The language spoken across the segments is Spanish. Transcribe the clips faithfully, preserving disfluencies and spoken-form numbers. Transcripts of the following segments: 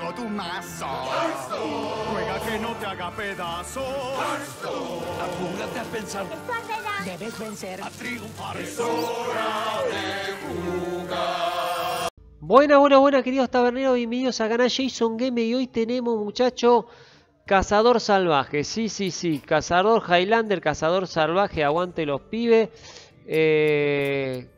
todo tu mazo. Juega que no te haga pedazos. Apúrate a pensar. Debes vencer. A triunfar. Es hora de jugar. Buena, buena, buena, queridos taberneros. Bienvenidos a canal Jason Game. Y hoy tenemos, muchachos, Cazador Salvaje. Sí, sí, sí. Cazador Highlander, Cazador Salvaje. Aguante los pibes. Eh...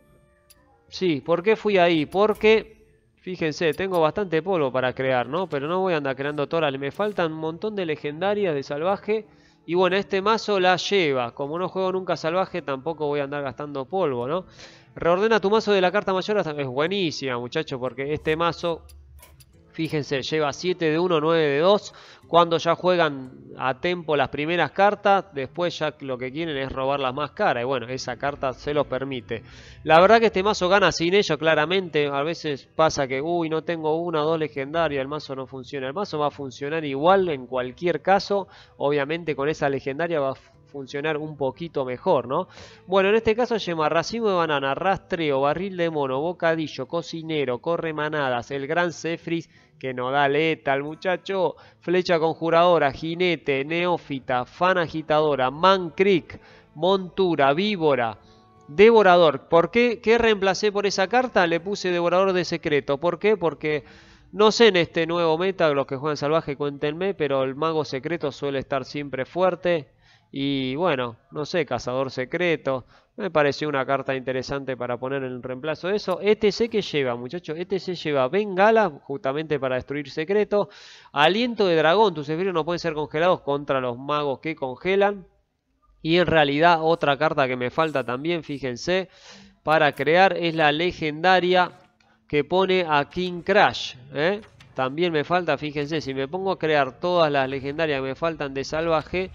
Sí, ¿por qué fui ahí? Porque, fíjense, tengo bastante polvo para crear, ¿no? Pero no voy a andar creando toras. Me faltan un montón de legendarias de salvaje. Y bueno, este mazo la lleva. Como no juego nunca salvaje, tampoco voy a andar gastando polvo, ¿no? Reordena tu mazo de la carta mayor. Hasta... Es buenísima, muchachos, porque este mazo, fíjense, lleva siete de uno, nueve de dos. Cuando ya juegan a tempo las primeras cartas, después ya lo que quieren es robar las más caras. Y bueno, esa carta se los permite. La verdad que este mazo gana sin ello, claramente. A veces pasa que, uy, no tengo una o dos legendarias, el mazo no funciona. El mazo va a funcionar igual en cualquier caso. Obviamente con esa legendaria va a funcionar un poquito mejor, ¿no? Bueno, en este caso lleva racimo de banana, rastreo, barril de mono, bocadillo, cocinero, corre manadas, el gran Cefris, que no da letal, muchacho, flecha conjuradora, jinete, neófita, fan agitadora, man creek, montura, víbora, devorador. ¿Por qué? ¿Qué reemplacé por esa carta? Le puse devorador de secreto. ¿Por qué? Porque no sé en este nuevo meta, los que juegan salvaje cuéntenme, pero el mago secreto suele estar siempre fuerte. Y bueno, no sé, cazador secreto. Me pareció una carta interesante para poner en reemplazo de eso. E T C que lleva, muchachos. E T C lleva bengala, justamente para destruir secreto. Aliento de dragón. Tus esbirros no pueden ser congelados contra los magos que congelan. Y en realidad otra carta que me falta también, fíjense, para crear es la legendaria que pone a King Crash, ¿eh? También me falta, fíjense, si me pongo a crear todas las legendarias que me faltan de salvaje,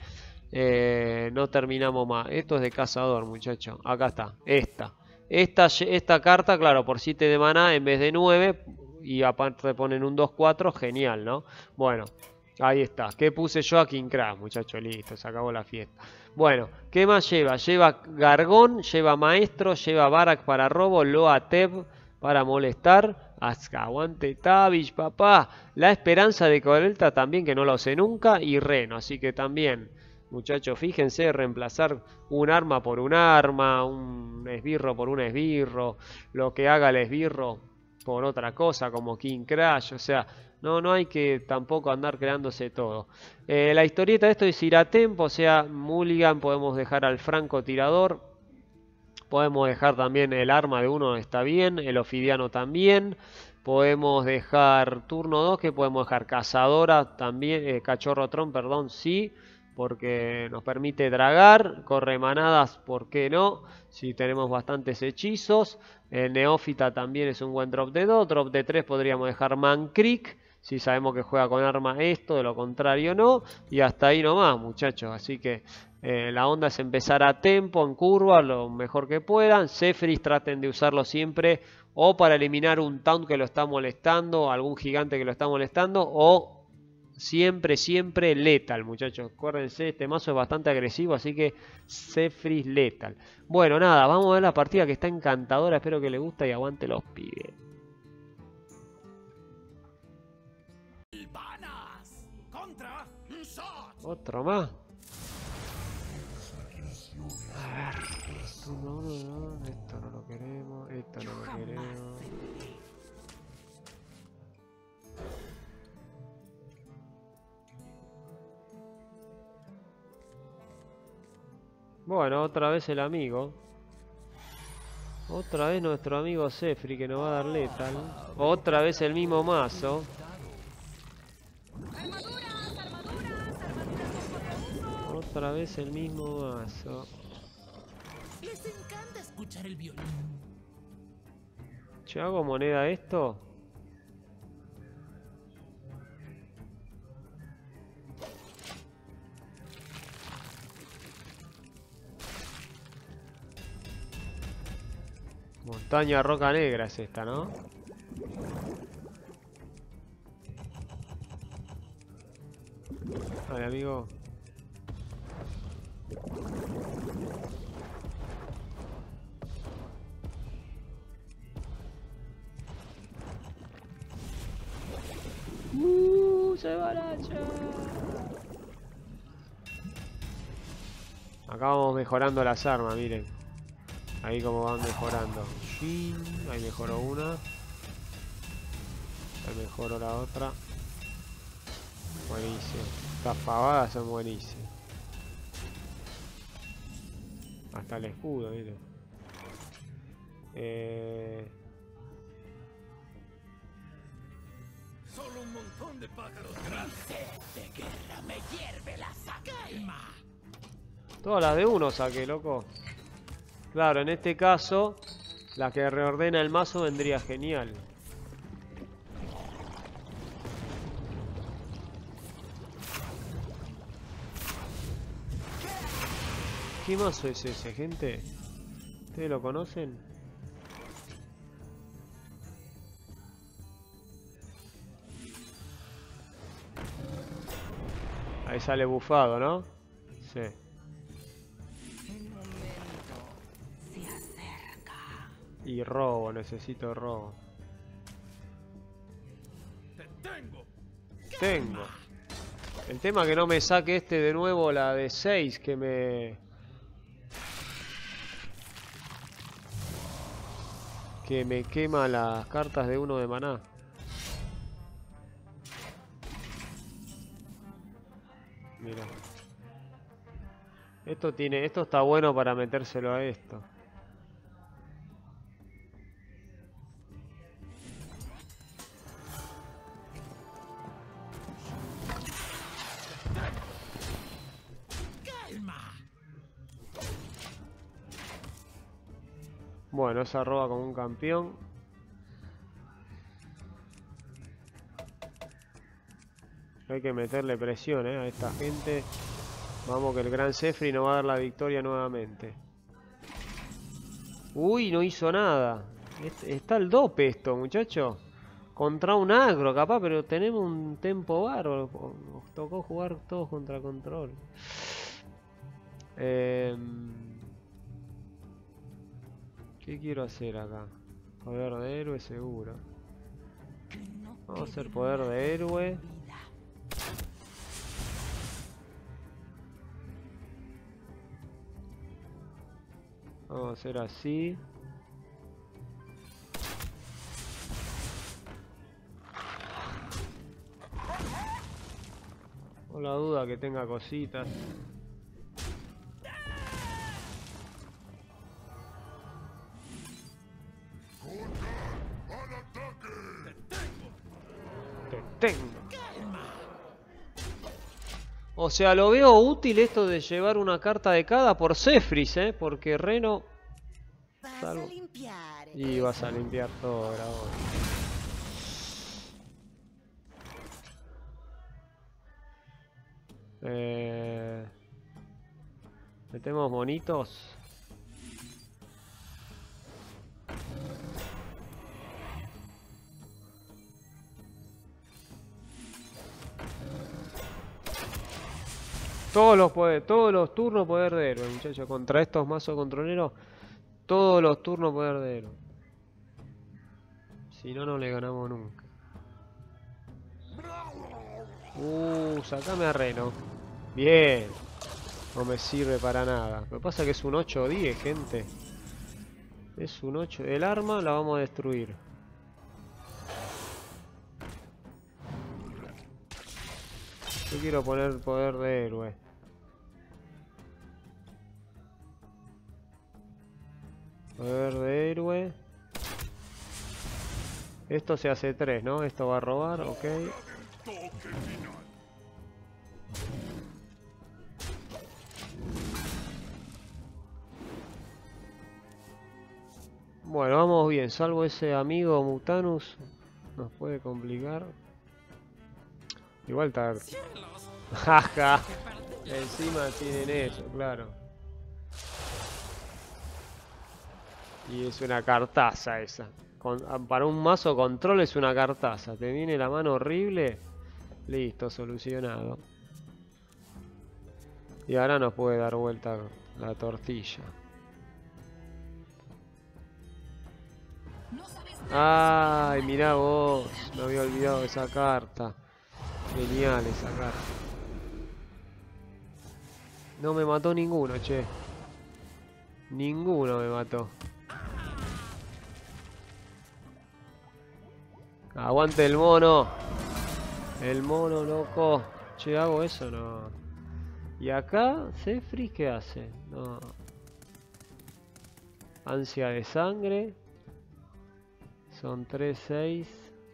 Eh, no terminamos más. Esto es de cazador, muchachos. Acá está, esta. esta Esta carta, claro, por siete de maná en vez de nueve. Y aparte ponen un dos cuatro, genial, ¿no? Bueno, ahí está. ¿Qué puse yo? A King Crash, muchachos? Listo, se acabó la fiesta. Bueno, ¿qué más lleva? Lleva Gargón, lleva Maestro, lleva Barak para robo, Loa Teb para molestar. Aguante Tavish, papá. La esperanza de Corelta también, que no lo sé nunca. Y Reno, así que también, muchachos, fíjense, reemplazar un arma por un arma, un esbirro por un esbirro, lo que haga el esbirro por otra cosa, como King Crash. O sea, no, no hay que tampoco andar creándose todo. Eh, la historieta de esto es ir a tempo, o sea, Mulligan, podemos dejar al francotirador, podemos dejar también el arma de uno, está bien, el ofidiano también. Podemos dejar turno dos, que podemos dejar cazadora también, eh, cachorro tron, perdón, sí, porque nos permite dragar, corre manadas, ¿por qué no? Si tenemos bastantes hechizos. El neófita también es un buen drop de dos, drop de tres podríamos dejar Man Creek, si sabemos que juega con arma esto, de lo contrario no. Y hasta ahí nomás, muchachos, así que eh, la onda es empezar a tempo, en curva, lo mejor que puedan. Cefris traten de usarlo siempre o para eliminar un taunt que lo está molestando, algún gigante que lo está molestando, o siempre, siempre letal, muchachos. Acuérdense, este mazo es bastante agresivo, así que Cefris letal. Bueno, nada, vamos a ver la partida que está encantadora. Espero que les guste y aguante los pibes. Otro más. A ver. Esto no, no, no, esto no lo queremos. Esto no lo queremos. Bueno, otra vez el amigo. Otra vez nuestro amigo Cefri, que nos va a dar letal. Otra vez el mismo mazo. Otra vez el mismo mazo. Les encanta escuchar el violín. Che, ¿hago moneda esto? Montaña Roca Negra es esta, ¿no? Vale, amigo. Uh. se va Nacho. Acá vamos mejorando las armas, miren. Ahí como van mejorando. Sí, ahí mejoró una. Ahí mejoró la otra. Buenísimo. Estas pavadas son buenísimas. Hasta el escudo, miren. Eh... Solo un montón de pájaros grandes. De guerra me hierve la sangre. Todas las de uno saqué, loco. Claro, en este caso, la que reordena el mazo vendría genial. ¿Qué mazo es ese, gente? ¿Ustedes lo conocen? Ahí sale bufado, ¿no? Sí. El momento se acerca. Y robo, necesito robo. Te tengo. Tengo. El tema es que no me saque este de nuevo, la de seis, que me... Que me quema las cartas de uno de maná. Mira. Esto tiene, esto está bueno para metérselo a esto. Calma. Bueno, esa roba como un campeón. Hay que meterle presión, ¿eh? A esta gente. Vamos que el gran Sefri nos va a dar la victoria nuevamente. Uy, no hizo nada. Está el dope esto, muchachos. Contra un agro, capaz, pero tenemos un tempo bárbaro. Nos tocó jugar todos contra control. Eh... ¿Qué quiero hacer acá? Poder de héroe seguro. Vamos a hacer poder de héroe. Vamos a hacer así. Con la duda que tenga cositas. Te tengo. O sea, lo veo útil esto de llevar una carta de cada por Sefris, ¿eh? Porque Reno... Vas Salvo. a limpiar. Y vas a limpiar todo ahora. Eh... Metemos monitos. Todos los poderes, todos los turnos poder de héroe, muchachos. Contra estos mazos controleros, todos los turnos poder de héroe. Si no, no le ganamos nunca. Uh, sacame a Reno. Bien. No me sirve para nada. Lo que pasa es que es un ocho diez, gente. Es un ocho. El arma la vamos a destruir. Yo quiero poner poder de héroe. Poder de héroe. Esto se hace tres, ¿no? Esto va a robar, ok. Bueno, vamos bien, salvo ese amigo Mutanus. Nos puede complicar. Igual está... Jaja. Encima tienen eso, claro. Y es una cartaza esa. Con, para un mazo control es una cartaza. Te viene la mano horrible. Listo, solucionado. Y ahora nos puede dar vuelta la tortilla. Ay, mirá vos. Me había olvidado de esa carta. Genial esa carta. No me mató ninguno, che. Ninguno me mató. Aguante el mono. El mono, loco. Che, ¿hago eso? No. ¿Y acá? ¿Cefris qué hace? No. Ansia de sangre. Son tres, seis.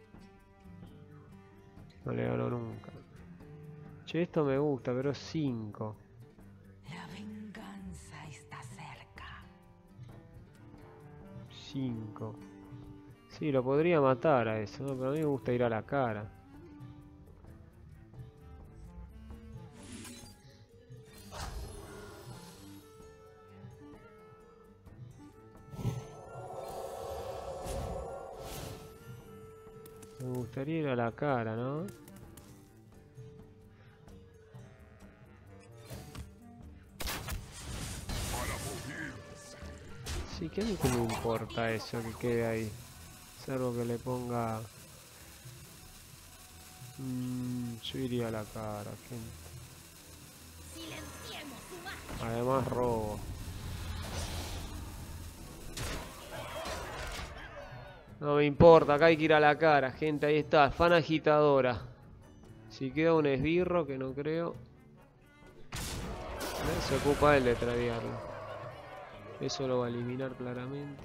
No le gano nunca. Che, esto me gusta, pero es cinco. La venganza está cerca. cinco. Sí, lo podría matar a eso, ¿no? Pero a mí me gusta ir a la cara. Me gustaría ir a la cara, ¿no? Sí, que a mí qué me importa eso que quede ahí. Salvo que le ponga... Mm, yo iría a la cara, gente. Además robo. No me importa, acá hay que ir a la cara, gente. Ahí está, fan agitadora. Si queda un esbirro, que no creo. ¿Eh? Se ocupa él de tradearlo. Eso lo va a eliminar claramente.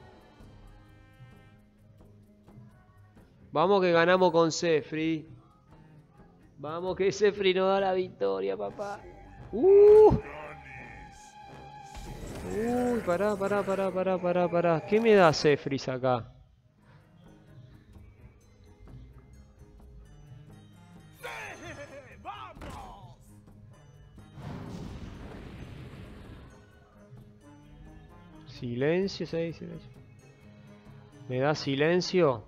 Vamos que ganamos con Cefri. Vamos que Cefri nos da la victoria, papá. Uh. Uy, pará, pará, pará, pará, pará, pará. ¿Qué me da Cefris acá? Silencio, seis, silencio. ¿Me da silencio?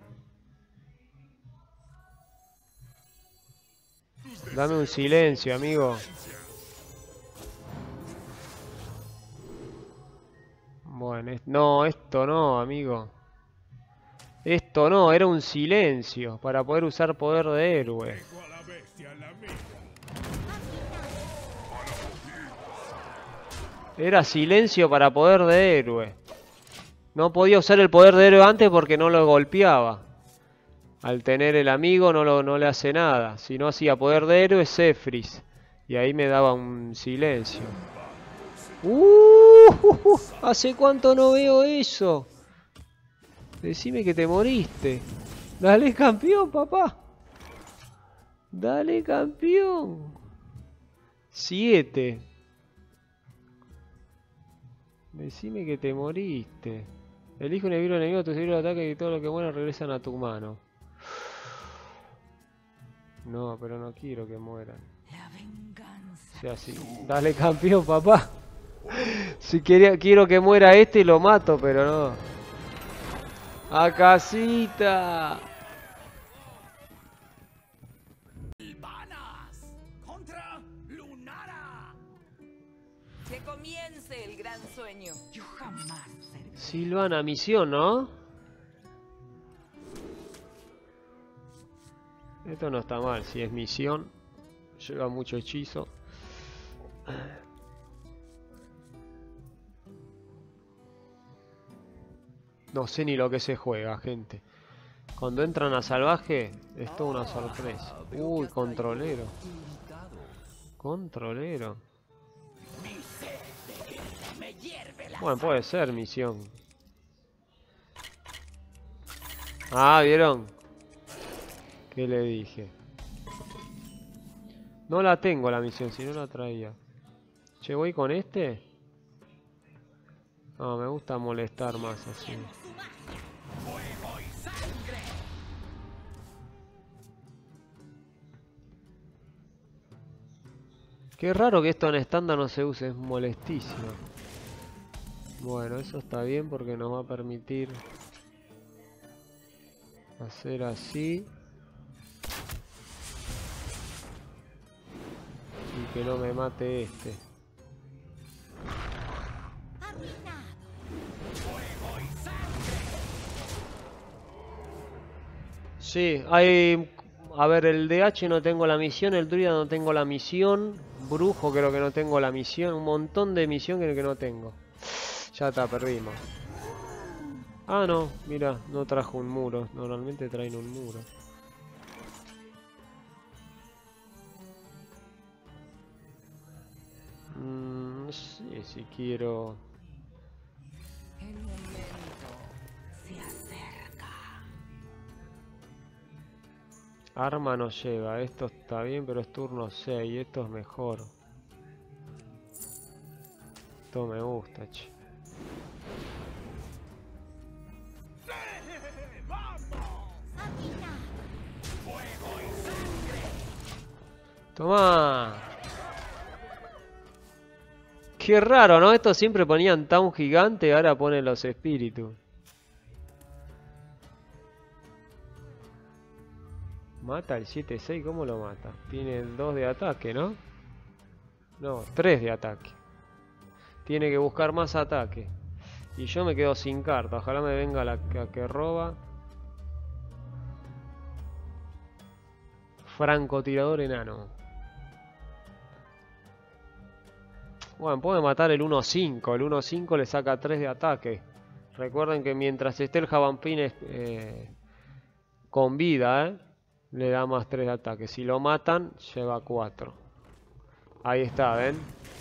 Dame un silencio, amigo. Bueno, no, esto no, amigo. Esto no, era un silencio para poder usar poder de héroe. Era silencio para poder de héroe. No podía usar el poder de héroe antes porque no lo golpeaba. Al tener el amigo no, lo, no le hace nada. Si no hacía poder de héroe, Cefris. Y ahí me daba un silencio. Uh, uh, uh, ¿Hace cuánto no veo eso? Decime que te moriste. Dale campeón, papá. Dale campeón. Siete. Decime que te moriste. Elige un esbirro enemigo, tu esbirro de ataque y todo lo que muera regresan a tu mano. No, pero no quiero que mueran. La venganza. O sea, sí. Dale campeón, papá. Si quería, quiero que muera este y lo mato, pero no. ¡A casita! Silvanas contra Lunara. Que comience el gran sueño. Yo jamás seré. Silvana, misión, ¿no? Esto no está mal, si es misión. Lleva mucho hechizo. No sé ni lo que se juega, gente. Cuando entran a salvaje, es toda una sorpresa. Uy, controlero. Controlero. Bueno, puede ser misión. Ah, ¿vieron? ¿Qué le dije? No la tengo la misión, si no la traía. Che, ¿voy con este? No, me gusta molestar más así. Qué raro que esto en estándar no se use, es molestísimo. Bueno, eso está bien porque nos va a permitir hacer así. Y que no me mate este. Sí, hay, A ver, el D H no tengo la misión, el druida no tengo la misión, brujo creo que no tengo la misión, un montón de misión creo que no tengo. Ya está, perdimos. Ah, no, mira, no trajo un muro, normalmente traen un muro. Mm, no sé si quiero... El momento se acerca. Arma no lleva, esto está bien, pero es turno seis, esto es mejor. Esto me gusta, che. Toma. Qué raro, ¿no? Estos siempre ponían Town gigante, ahora ponen los espíritus. Mata el siete seis, ¿cómo lo mata? Tiene dos de ataque, ¿no? No, tres de ataque. Tiene que buscar más ataque. Y yo me quedo sin carta. Ojalá me venga la que, que roba. Francotirador enano. Bueno, puede matar el uno cinco. El uno cinco le saca tres de ataque. Recuerden que mientras esté el Javampín eh, con vida, ¿eh? Le da más tres de ataque. Si lo matan, lleva cuatro. Ahí está, ¿ven?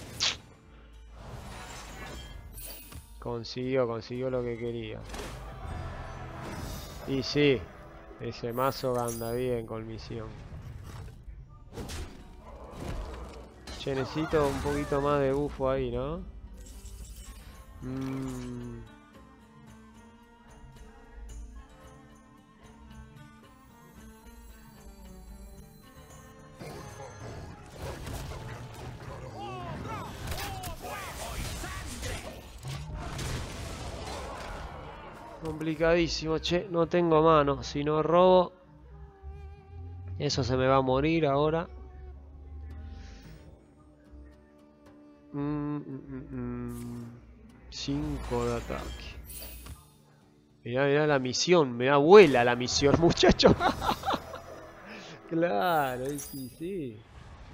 Consiguió, consiguió lo que quería. Y sí, ese mazo anda bien con misión. Che, necesito un poquito más de bufo ahí, ¿no? Mmm... Complicadísimo, che, no tengo mano. Si no robo, eso se me va a morir ahora. cinco mm, mm, mm. de ataque. Mirá, mirá la misión, me da vuela la misión, muchacho. Claro, sí, sí.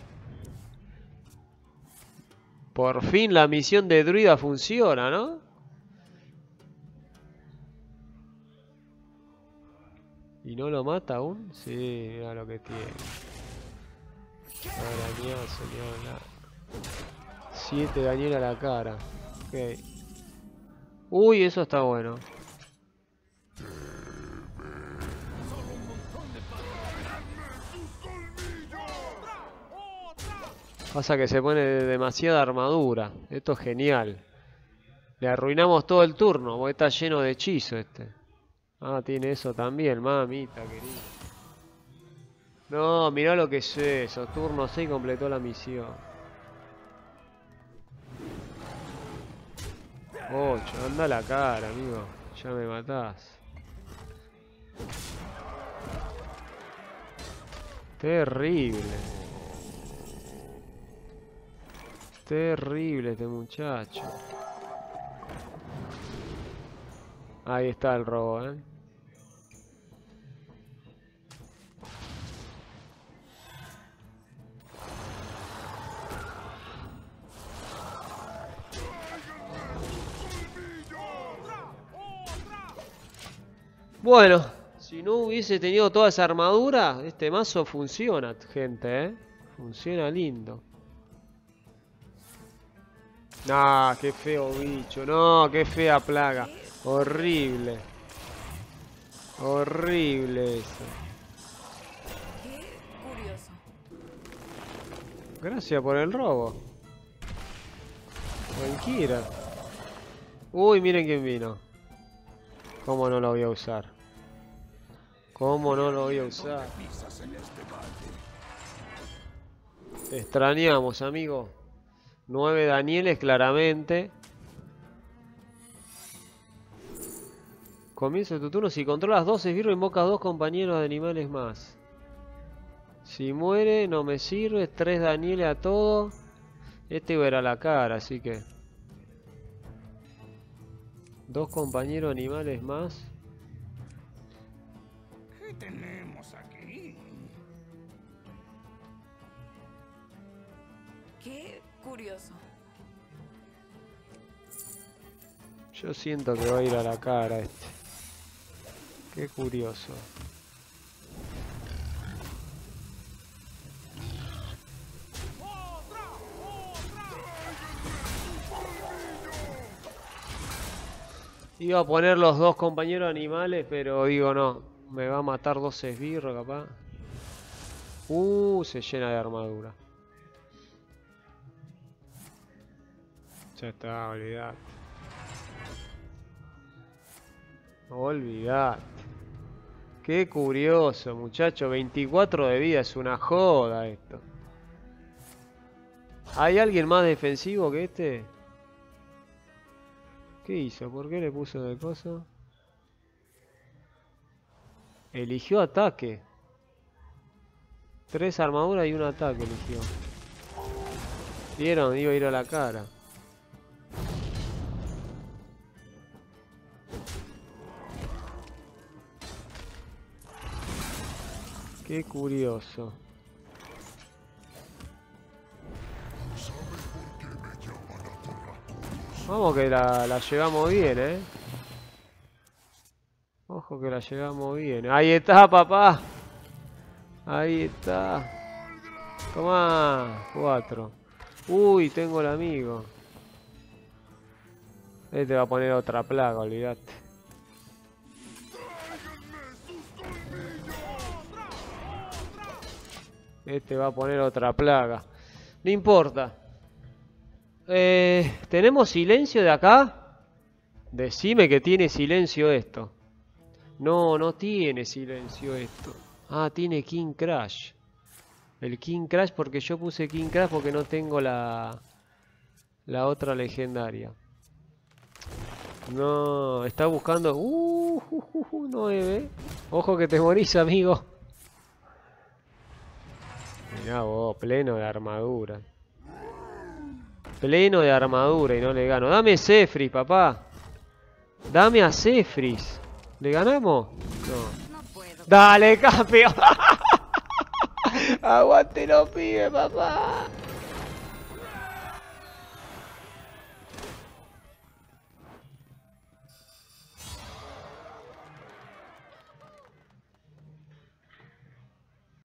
Por fin la misión de druida funciona, ¿no? ¿Y no lo mata aún? Sí, mira lo que tiene. Arañazo, siete daños a la cara. Ok. Uy, eso está bueno. Pasa que se pone demasiada armadura. Esto es genial. Le arruinamos todo el turno, porque está lleno de hechizo este. Ah, tiene eso también, mamita querida. No, mirá lo que es eso. Turno seis completó la misión. ocho, anda a la cara, amigo. Ya me matás. Terrible. Terrible este muchacho. Ahí está el robo, ¿eh? Bueno, si no hubiese tenido toda esa armadura, este mazo funciona, gente, ¿eh? Funciona lindo. Ah, qué feo bicho. No, qué fea plaga. Horrible. Horrible eso. Qué curioso. Gracias por el robo. Cualquiera. Uy, miren quién vino. ¿Cómo no lo voy a usar? ¿Cómo no lo voy a usar? Te extrañamos, amigo. Nueve Danieles, claramente. Comienzo tu turno. Si controlas dos esbirros, invocas dos compañeros de animales más. Si muere, no me sirve. Tres Danieles a todo. Este verá la cara, así que... Dos compañeros animales más. ¿Qué tenemos aquí? Qué curioso. Yo siento que va a ir a la cara este. Qué curioso. Iba a poner los dos compañeros animales, pero digo no. Me va a matar dos esbirros capaz. Uh, se llena de armadura. Ya está, olvidate. Olvidate. Qué curioso, muchacho. veinticuatro de vida, es una joda esto. ¿Hay alguien más defensivo que este? ¿Qué hizo? ¿Por qué le puso de cosa? Eligió ataque. Tres armaduras y un ataque eligió. ¿Vieron? Iba a ir a la cara. Qué curioso. Vamos que la, la llevamos bien, eh. Ojo que la llevamos bien. Ahí está, papá. Ahí está. Toma. Cuatro. Uy, tengo el amigo. Este va a poner otra plaga, olvidate. Este va a poner otra plaga. No importa. Eh, ¿Tenemos silencio de acá? Decime que tiene silencio esto. No, no tiene silencio esto. Ah, tiene King Crash. El King Crash porque yo puse King Crash porque no tengo la... La otra legendaria. No, está buscando... Uh, uh, uh, uh, nueve. Ojo que te morís, amigo. Mirá vos, pleno de armadura. Pleno de armadura y no le gano. Dame Zephrys, papá. Dame a Zephrys. ¿Le ganamos? No. No puedo. Dale, campeón. Aguante los pibes, papá.